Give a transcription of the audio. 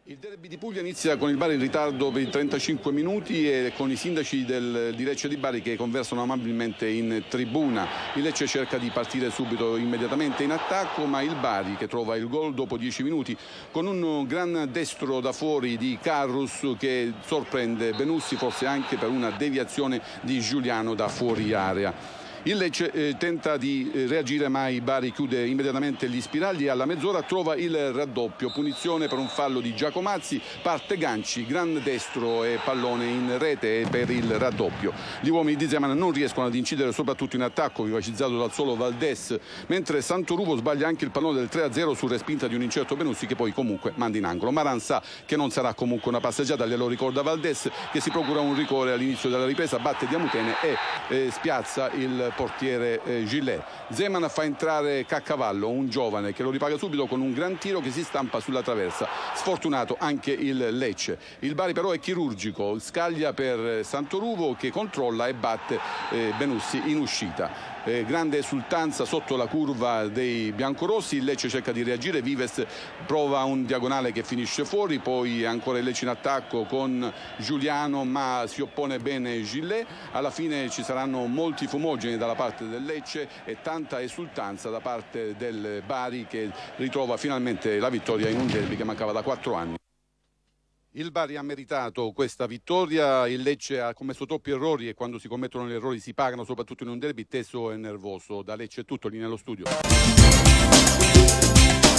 Il derby di Puglia inizia con il Bari in ritardo per 35 minuti e con i sindaci di Lecce e di Bari che conversano amabilmente in tribuna. Il Lecce cerca di partire subito, immediatamente in attacco, ma il Bari che trova il gol dopo 10 minuti con un gran destro da fuori di Carrus che sorprende Benussi, forse anche per una deviazione di Giuliano da fuori area. Il Lecce tenta di reagire, ma il Bari chiude immediatamente gli spiragli e alla mezz'ora trova il raddoppio. Punizione per un fallo di Giacomazzi, parte Ganci, gran destro e pallone in rete per il raddoppio. Gli uomini di Zeman non riescono ad incidere soprattutto in attacco, vivacizzato dal solo Valdés, mentre Santoruvo sbaglia anche il pallone del 3-0 su respinta di un incerto Benussi che poi comunque manda in angolo. Maran sa che non sarà comunque una passeggiata, glielo ricorda Valdés che si procura un rigore all'inizio della ripresa, batte Diamutene e spiazza il portiere Gillet. Zeman fa entrare Caccavallo, un giovane che lo ripaga subito con un gran tiro che si stampa sulla traversa. Sfortunato anche il Lecce. Il Bari però è chirurgico, scaglia per Santoruvo che controlla e batte Benussi in uscita. Grande esultanza sotto la curva dei biancorossi. Il Lecce cerca di reagire, Vives prova un diagonale che finisce fuori, poi ancora il Lecce in attacco con Giuliano, ma si oppone bene Gillet. Alla fine ci saranno molti fumogeni dalla parte del Lecce e tanta esultanza da parte del Bari che ritrova finalmente la vittoria in un derby che mancava da 4 anni. Il Bari ha meritato questa vittoria, il Lecce ha commesso troppi errori e quando si commettono gli errori si pagano, soprattutto in un derby teso e nervoso. Da Lecce è tutto, lì nello studio.